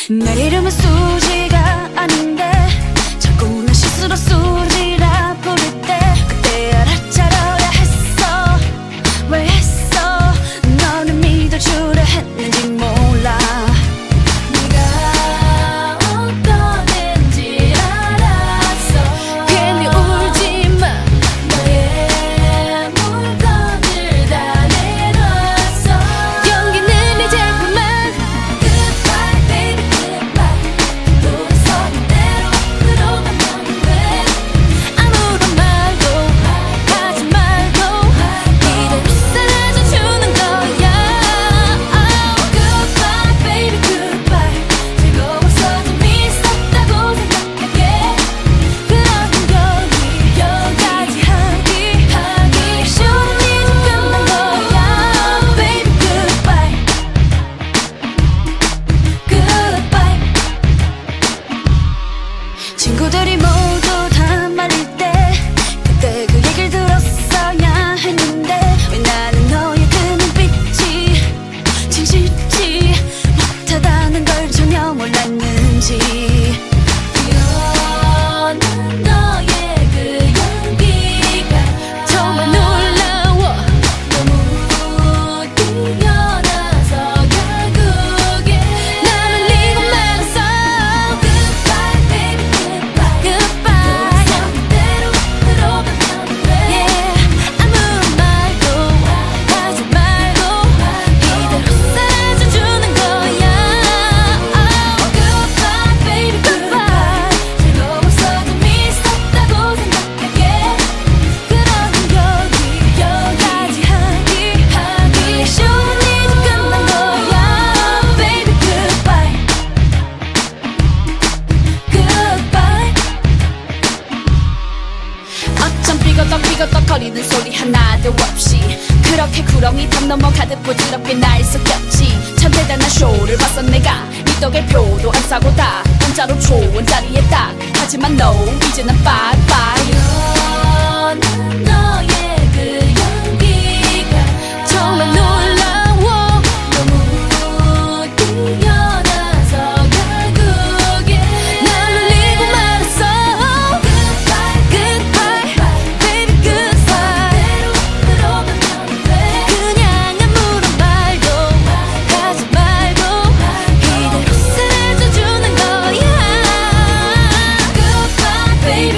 내 이름은 수지가 아닌데 자꾸 나 실수로 수지라 부를 때 그때 알아차려야 했어. 왜 했어? 너를 믿어주려 했는지 몰라. 네가 어떤 애인지 알았어. 괜히 울지마. 너의 물건들 다 내놨어. 용기는 이제 그만. Goodbye baby goodbye. 우리 서로대로 들어가면 돼. 아무런 말도 하지 말고 이대로 사라져주는 거야. Goodbye baby goodbye. 즐거워서 좀 있었다고 생각할게. 그럼 여기까지 하기 쉬운 이제 끝난 거야. Baby goodbye. Goodbye. 친구들이 모두 다 말릴 때 그때 그 얘기를 들었어야 했는데 왜 나는 너의 그 눈빛이 진실지 못하다는 걸 전혀 몰랐는지. 뛰어난 너의 그 연기가 정말 놀라워. 너무 뛰어나서 결국에 나 말리고 말았어. Goodbye baby goodbye. Goodbye. 상대로 들어가면 돼. Yeah. 아무런 말도 하지 말고 이대로 사라져주는 거야. Goodbye baby goodbye. 즐거워서 좀 있었다고 생각할게. 그럼 여기까지 하기 쉬운 이제 끝난 거야. Baby goodbye. Goodbye. 어쩜 삐거덕 거리는 소리 하나도 없이 그렇게 구렁이 담 넘어 가득 부드럽게 날 속였지. 참 대단한 쇼를 봤어 내가. 네 덕에 표도 안 사고 다 혼자로 좋은 자리에 딱. 하지만 너 이제는 빠이빠이. 뛰어난 너의 그 연기가 정말 놀라워. 너무 뛰어나서 결국에 날 놀리고 말았어. Goodbye Goodbye baby goodbye. 상대로 들어가면 돼. 그냥 아무런 말도 하지 말고 이대로 사라져주는 거야. Goodbye baby